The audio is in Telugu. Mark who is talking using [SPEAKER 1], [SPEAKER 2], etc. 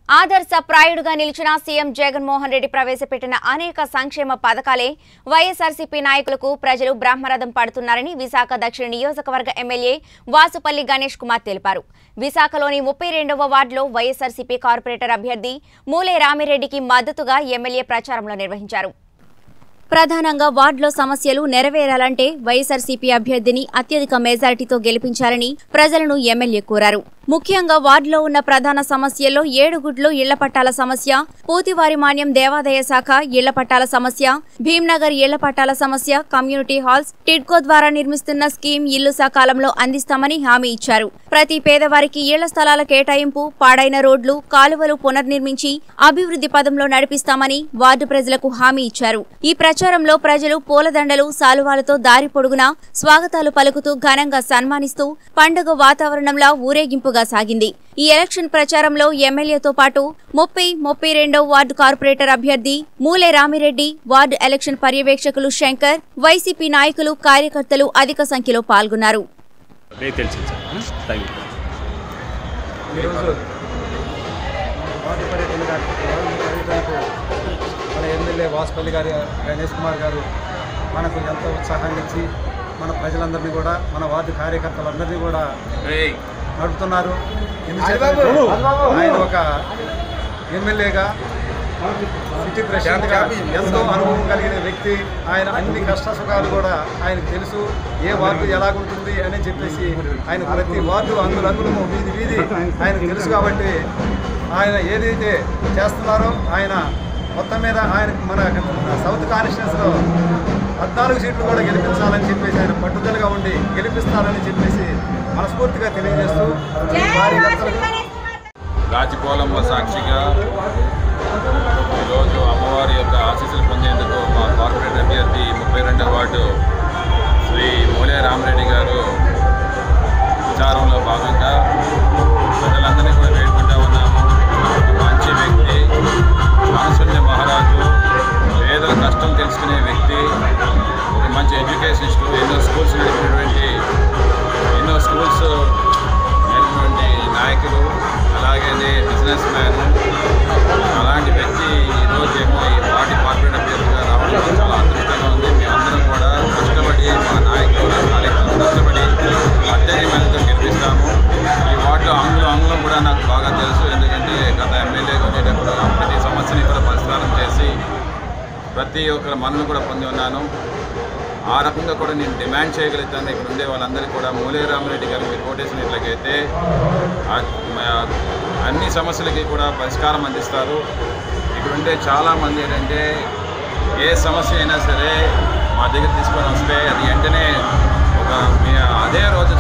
[SPEAKER 1] ఆదర్శప్రాయుడుగా నిలిచిన సీఎం జగన్మోహన్ రెడ్డి ప్రవేశపెట్టిన అనేక సంక్షేమ పథకాలే వైఎస్ఆర్సీపీ నాయకులకు ప్రజలు బ్రహ్మరథం పడుతున్నారని విశాఖ దక్షిణ నియోజకవర్గ ఎమ్మెల్యే వాసుపల్లి గణేష్ కుమార్ తెలిపారు. విశాఖలోని 32వ వార్డులో వైఎస్ఆర్సీపీ కార్పొరేటర్ అభ్యర్థి మూలే రామిరెడ్డికి మద్దతుగా ఎమ్మెల్యే ప్రచారంలో నిర్వహించారు. ప్రధానంగా వార్డులో సమస్యలు నెరవేరాలంటే వైఎస్ఆర్సీపీ అభ్యర్థిని అత్యధిక మెజారిటీతో గెలిపించాలని ప్రజలను ఎమ్మెల్యే కోరారు. ముఖ్యంగా వార్డులో ఉన్న ప్రధాన సమస్యల్లో ఏడుగుడ్లు ఇళ్ల పట్టాల సమస్య, పూతివారి మాన్యం దేవాదాయ శాఖ ఇళ్ల పట్టాల సమస్య, భీంనగర్ ఇళ్ల పట్టాల సమస్య, కమ్యూనిటీ హాల్స్, టిడ్కో ద్వారా నిర్మిస్తున్న స్కీమ్ ఇల్లు సకాలంలో అందిస్తామని హామీ ఇచ్చారు. ప్రతి పేదవారికి ఇళ్ల స్థలాల కేటాయింపు, పాడైన రోడ్లు, కాలువలు పునర్నిర్మించి అభివృద్ధి పదంలో నడిపిస్తామని వార్డు ప్రజలకు హామీ ఇచ్చారు. ఈ ప్రచారంలో ప్రజలు పూలదండలు, సాలువాలతో దారి పొడుగునా స్వాగతాలు పలుకుతూ ఘనంగా సన్మానిస్తూ పండుగ వాతావరణంలో ఊరేగింపుగా సాగింది. ఈ ఎలక్షన్ ప్రచారంలో ఎమ్మెల్యేతో పాటు 32వ వార్డు కార్పొరేటర్ అభ్యర్థి మూలే రామిరెడ్డి, వార్డు ఎలక్షన్ పర్యవేక్షకులు శంకర్, వైసీపీ నాయకులు, కార్యకర్తలు అధిక సంఖ్యలో పాల్గొన్నారు.
[SPEAKER 2] ఎమ్మెల్యే వాసుపల్లి గారు గణేష్ కుమార్ గారు మనకు ఎంతో ఉత్సాహాన్ని ఇచ్చి మన ప్రజలందరినీ కూడా, మన వార్డు కార్యకర్తలందరినీ కూడా నడుపుతున్నారు. ఆయన ఒక ఎమ్మెల్యేగా, సిటీ ప్రెసిడెంట్గా ఎంతో అనుభవం కలిగిన వ్యక్తి. ఆయన అన్ని కష్ట సుఖాలు కూడా ఆయనకు తెలుసు. ఏ వార్డు ఎలాగుంటుంది అని చెప్పేసి ఆయన ప్రతి వార్డు అంగుళంగుళము, వీధి వీధి ఆయనకు తెలుసు. కాబట్టి ఆయన ఏదైతే చేస్తున్నారో ఆయన మొత్తం మీద ఆయన మన సౌత్ కాన్స్టిట్యున్సీలో 14 సీట్లు కూడా గెలిపించాలని చెప్పేసి ఆయన పట్టుదలగా ఉండి గెలిపిస్తారని చెప్పేసి మనస్ఫూర్తిగా తెలియజేస్తూ
[SPEAKER 3] రాజపోలమ్మ సాక్షిగా ఈరోజు అమ్మవారి యొక్క ఆశీస్సులు పొందేందుకు మా కార్పొరేటర్ అభ్యర్థి 32వ వార్డు శ్రీ మూలే రామిరెడ్డి గారు ప్రచారంలో భాగంగా ప్రజలందరినీ కూడా వేడుకుంటూ ఉన్నాము. మంచి వ్యక్తి, మనసున్న మహారాజు, పేదల కష్టం తెలుసుకునే వ్యక్తి, ఒక మంచి ఎడ్యుకేషనిస్టు, ఎన్నో స్కూల్స్ నడిపినటువంటి నాయకులు, అలాగే బిజినెస్ మ్యాన్. అలాంటి వ్యక్తి ఈరోజు ఏమో ఈ వార్డు కార్పొరేట్ అభ్యర్థిగా రావడం చాలా అదృష్టంగా ఉంది. మేమందరం కూడా కష్టపడి, మా నాయకులు కార్యక్రమం కష్టపడి అత్యధికంగా గెలిపిస్తాము. ఈ వార్డులో అంగుళం కూడా నాకు బాగా తెలుసు. ఎందుకంటే గత ఎమ్మెల్యేగా ఉండేటప్పుడు ప్రతి సమస్యని కూడా పరిష్కారం చేసి ప్రతి ఒక్కరి మన్నను కూడా పొంది ఉన్నాను. ఆ రకంగా కూడా నేను డిమాండ్ చేయగలుగుతాను. ఇక్కడ ఉండే వాళ్ళందరికీ కూడా మూలే రామిరెడ్డి గారు మీరు ఓటేసినట్లయితే అన్ని సమస్యలకి కూడా పరిష్కారం అందిస్తారు. ఇక్కడ ఉండే చాలామంది ఏంటంటే ఏ సమస్య అయినా సరే మా దగ్గర తీసుకొని వస్తే అది వెంటనే అదే రోజు